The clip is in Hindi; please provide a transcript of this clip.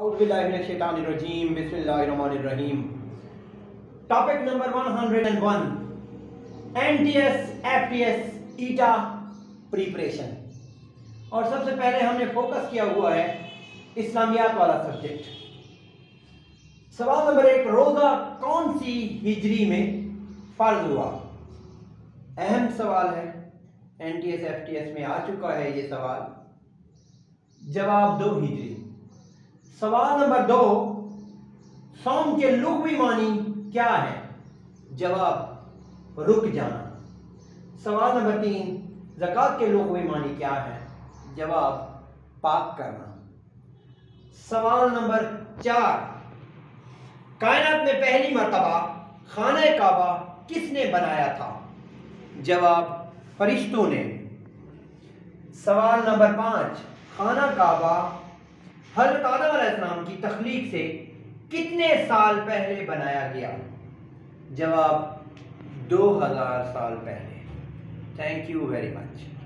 औज़ुबिल्लाहिमिनश्शैतानिर्रजीम बिस्मिल्लाहिर्रहमानिर्रहीम। Topic number 101, NTS FTS ETEA preparation. और सबसे पहले हमने फोकस किया हुआ है इस्लामियात वाला सब्जेक्ट। सवाल नंबर 1, रोज़ा कौन सी हिजरी में फर्ज हुआ? अहम सवाल है, NTS FTS में आ चुका है ये सवाल। जवाब 2 हिजरी। सवाल नंबर 2, सौम के लुग़वी मानी क्या है? जवाब रुक जाना। सवाल नंबर 3, ज़कात के लुग़वी मानी क्या है? जवाब पाक करना। सवाल नंबर 4, कायनात में पहली मर्तबा खाना काबा किसने बनाया था? जवाब फरिश्तों ने। सवाल नंबर 5, खाना काबा हज़रत आदम अलैहिस्सलाम की तख्लीक से कितने साल पहले बनाया गया? जवाब 2000 साल पहले। Thank you very much.